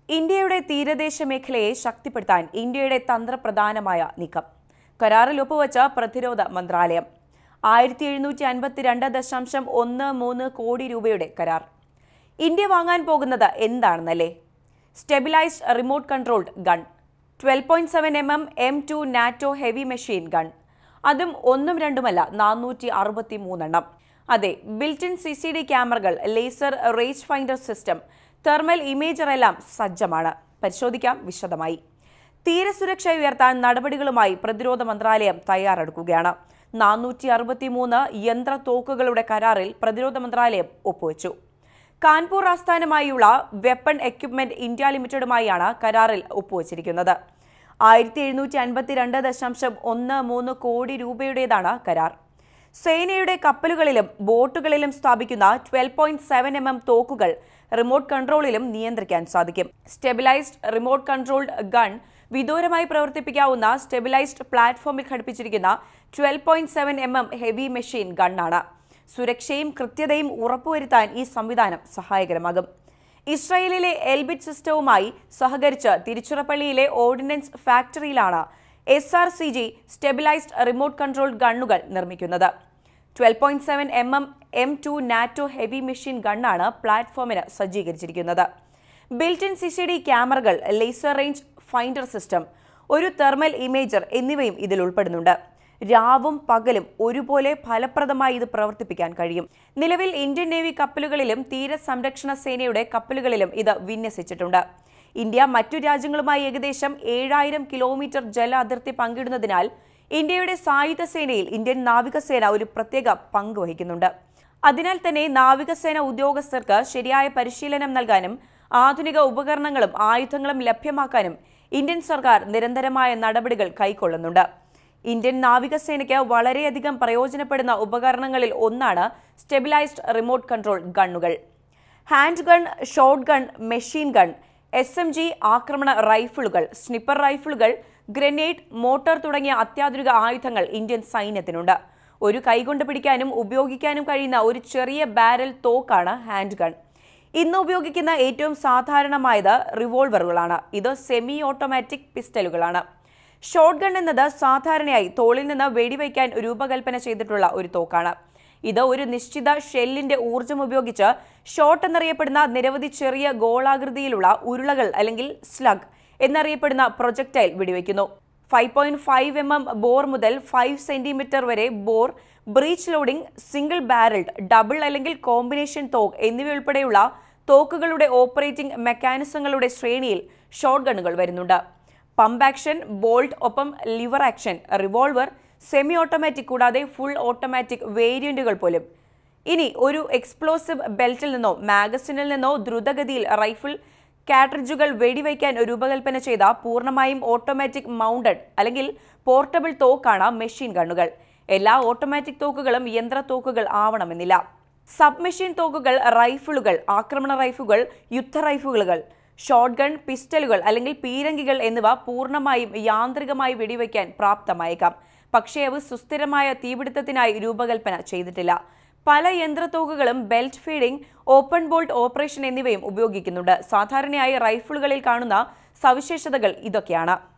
ഇന്ത്യയുടെ തീരദേശ മേഖലയെ ശക്തിപ്പെടുത്താൻ ഇന്ത്യയുടെ തന്ത്രപ്രധാനമായ നീക്കം. കരാറിൽ ഒപ്പുവച്ച പ്രതിരോധ മന്ത്രാലയം 1752.13 കോടി രൂപയുടെ കരാർ. ഇന്ത്യ വാങ്ങാൻ പോകുന്നത് എന്താണെന്നല്ലേ? Stabilised remote controlled gun, 12.7 mm M2 NATO heavy machine gun. അതും ഒന്നും രണ്ടുമല്ല, 463 എണ്ണം. അതെ, ബിൽറ്റ് ഇൻ CCD ക്യാമറകൾ, laser range finder system, thermal imager എല്ലാം സജ്ജമാണ്. പരിശോധിക്കാം വിശദമായി. തീരസുരക്ഷ ഉയർത്താൻ നടപടികളുമായി പ്രതിരോധ മന്ത്രാലയം തയ്യാറെടുക്കുകയാണ്. 463 യന്ത്ര തോക്കുകളുടെ കരാറിൽ പ്രതിരോധ മന്ത്രാലയം ഒപ്പുവെച്ചു. കാൺപൂർ ആസ്ഥാനമായുള്ള വെപ്പൺ എക്യുപ്മെന്റ് ഇന്ത്യ ലിമിറ്റഡുമായാണ് കരാറിൽ ഒപ്പുവച്ചിരിക്കുന്നത്. 1752.13 കോടി രൂപയുടേതാണ് കരാർ. സേനയുടെ കപ്പലുകളിലും ബോട്ടുകളിലും സ്ഥാപിക്കുന്ന 12.7 mm തോക്കുകൾ റിമോട്ട് കൺട്രോളിലും നിയന്ത്രിക്കാൻ സാധിക്കും. സ്റ്റെബിലൈസ്ഡ് റിമോട്ട് കൺട്രോൾഡ് ഗൺ വിദൂരമായി പ്രവർത്തിപ്പിക്കാവുന്ന സ്റ്റെബിലൈസ്ഡ് പ്ലാറ്റ്ഫോമിൽ ഘടിപ്പിച്ചിരിക്കുന്ന 12.7 mm ഹെവി മെഷീൻ ഗണ്ണാണ്. സുരക്ഷയും കൃത്യതയും ഉറപ്പുവരുത്താൻ ഈ സംവിധാനം സഹായകരമാകും. ഇസ്രായേലിലെ എൽബിറ്റ് സിസ്റ്റവുമായി സഹകരിച്ച് തിരുച്ചിറപ്പള്ളിയിലെ ഓർഡിനൻസ് ഫാക്ടറിയിലാണ് SRCG സ്റ്റെബിലൈസ്ഡ് റിമോട്ട് കൺട്രോൾ ഗണ്ണുകൾ നിർമ്മിക്കുന്നത്. 12.7 mm M2 NATO heavy machine ഗണ്ണാണ് പ്ലാറ്റ്ഫോമിന് സജ്ജീകരിച്ചിരിക്കുന്നത്. ബിൽറ്റ് ഇൻ CCD ക്യാമറകൾ, ലേസർ റേഞ്ച് ഫൈൻഡർ സിസ്റ്റം, ഒരു തെർമൽ ഇമേജർ എന്നിവയും ഇതിൽ ഉൾപ്പെടുന്നുണ്ട്. രാവും പകലും ഒരുപോലെ ഫലപ്രദമായി ഇത് പ്രവർത്തിപ്പിക്കാൻ കഴിയും. നിലവിൽ ഇന്ത്യൻ നേവി കപ്പലുകളിലും തീരസംരക്ഷണ സേനയുടെ കപ്പലുകളിലും ഇത് വിന്യസിച്ചിട്ടുണ്ട്. ഇന്ത്യ മറ്റു രാജ്യങ്ങളുമായി ഏകദേശം 7000 കിലോമീറ്റർ ജല അതിർത്തി പങ്കിടുന്നതിനാൽ ഇന്ത്യയുടെ സായുധ സേനയിൽ ഇന്ത്യൻ നാവികസേന ഒരു പ്രത്യേക പങ്ക് വഹിക്കുന്നുണ്ട്. അതിനാൽ തന്നെ നാവികസേന ഉദ്യോഗസ്ഥർക്ക് ശരിയായ പരിശീലനം നൽകാനും ആധുനിക ഉപകരണങ്ങളും ആയുധങ്ങളും ലഭ്യമാക്കാനും ഇന്ത്യൻ സർക്കാർ നിരന്തരമായ നടപടികൾ കൈക്കൊള്ളുന്നുണ്ട്. ഇന്ത്യൻ നാവികസേനയ്ക്ക് വളരെയധികം പ്രയോജനപ്പെടുന്ന ഉപകരണങ്ങളിൽ ഒന്നാണ് സ്റ്റെബിലൈസ്ഡ് റിമോട്ട് കൺട്രോൾ ഗണ്ണുകൾ. Hand gun, shot gun, machine gun, SMG ആക്രമണ റൈഫിളുകൾ, സ്നിപ്പർ റൈഫിളുകൾ, ഗ്രനേഡ്, മോട്ടോർ തുടങ്ങിയ അത്യാധുനിക ആയുധങ്ങൾ ഇന്ത്യൻ സൈന്യത്തിനുണ്ട്. ഒരു കൈകൊണ്ട് പിടിക്കാനും ഉപയോഗിക്കാനും കഴിയുന്ന ഒരു ചെറിയ ബാരൽ തോക്കാണ് ഹാൻഡ് ഗൺ. ഇന്ന് ഉപയോഗിക്കുന്ന ഏറ്റവും സാധാരണമായത് റിവോൾവറുകളാണ്. ഇത് സെമി ഓട്ടോമാറ്റിക് പിസ്റ്റലുകളാണ്. ഷോട്ട് ഗൺ എന്നത് സാധാരണയായി തോളിൽ നിന്ന് വെടിവയ്ക്കാൻ രൂപകൽപ്പന ചെയ്തിട്ടുള്ള ഒരു തോക്കാണ്. ഇത് ഒരു നിശ്ചിത ഷെല്ലിന്റെ ഊർജ്ജം ഉപയോഗിച്ച് ഷോട്ട് എന്നറിയപ്പെടുന്ന നിരവധി ചെറിയ ഗോളാകൃതിയിലുള്ള ഉരുളകൾ അല്ലെങ്കിൽ സ്ലഗ് എന്നറിയപ്പെടുന്ന പ്രൊജക്ടൈൽ വെടിവെക്കുന്നു. 5.5 mm ബോർ മുതൽ 5 cm വരെ bore, breech loading, single barrelled, double അല്ലെങ്കിൽ കോമ്പിനേഷൻ തോക്ക് എന്നിവയുൾപ്പെടെയുള്ള തോക്കുകളുടെ ഓപ്പറേറ്റിംഗ് മെക്കാനിസങ്ങളുടെ ശ്രേണിയിൽ ഷോട്ട് ഗണ്ണുകൾ വരുന്നുണ്ട്. പമ്പ് ആക്ഷൻ, ബോൾട്ട്, ഒപ്പം lever action, revolver, semi automatic കൂടാതെ ഫുൾ ഓട്ടോമാറ്റിക് വേരിയന്റുകൾ പോലും. ഇനി ഒരു എക്സ്പ്ലോസീവ് ബെൽറ്റിൽ നിന്നോ മാഗസിനിൽ നിന്നോ ദ്രുതഗതിയിൽ റൈഫിൾ കാട്രിഡ്ജുകൾ വെടിവയ്ക്കാൻ രൂപകൽപ്പന ചെയ്ത പൂർണ്ണമായും ഓട്ടോമാറ്റിക് മൗണ്ടഡ് അല്ലെങ്കിൽ പോർട്ടബിൾ തോക്കാണ് മെഷീൻ ഗണ്ണുകൾ. എല്ലാ ഓട്ടോമാറ്റിക് തോക്കുകളും യന്ത്ര തോക്കുകൾ ആവണമെന്നില്ല. സബ് മെഷീൻ തോക്കുകൾ, റൈഫിളുകൾ, ആക്രമണ റൈഫിളുകൾ, യുദ്ധ റൈഫിളുകൾ, ഷോട്ട് ഗൺ, പിസ്റ്റലുകൾ അല്ലെങ്കിൽ പീരങ്കികൾ എന്നിവ പൂർണ്ണമായും യാന്ത്രികമായി വെടിവയ്ക്കാൻ പ്രാപ്തമായേക്കാം. പക്ഷേ അവ സുസ്ഥിരമായ തീപിടുത്തത്തിനായി രൂപകൽപ്പന ചെയ്തിട്ടില്ല. പല യന്ത്രത്തോക്കുകളും belt feeding, open bolt operation എന്നിവയും ഉപയോഗിക്കുന്നുണ്ട്. സാധാരണയായി റൈഫിളുകളിൽ കാണുന്ന സവിശേഷതകൾ ഇതൊക്കെയാണ്.